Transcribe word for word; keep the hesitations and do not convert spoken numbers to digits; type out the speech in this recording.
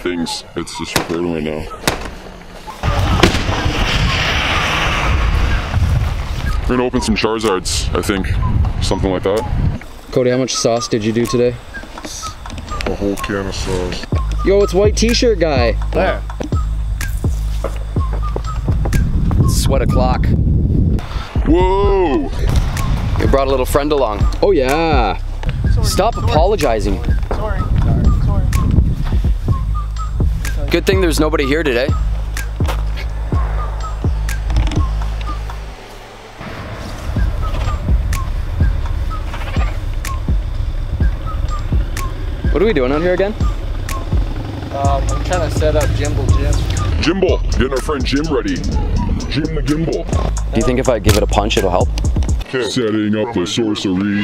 things. It's just recording right now. We're gonna open some Charizards, I think. Something like that. Cody, how much sauce did you do today? A whole can of sauce. Yo, it's white t-shirt guy. There. Sweat o'clock. Whoa! You brought a little friend along. Oh yeah. Sorry, Stop sorry. apologizing. Sorry, sorry, sorry. Good thing there's nobody here today. What are we doing out here again? Um, I'm trying to set up Jimble Jim. Jimble, getting our friend Jim ready. Jim the Gimbal. Do you think if I give it a punch, it'll help? Setting up the sorcery.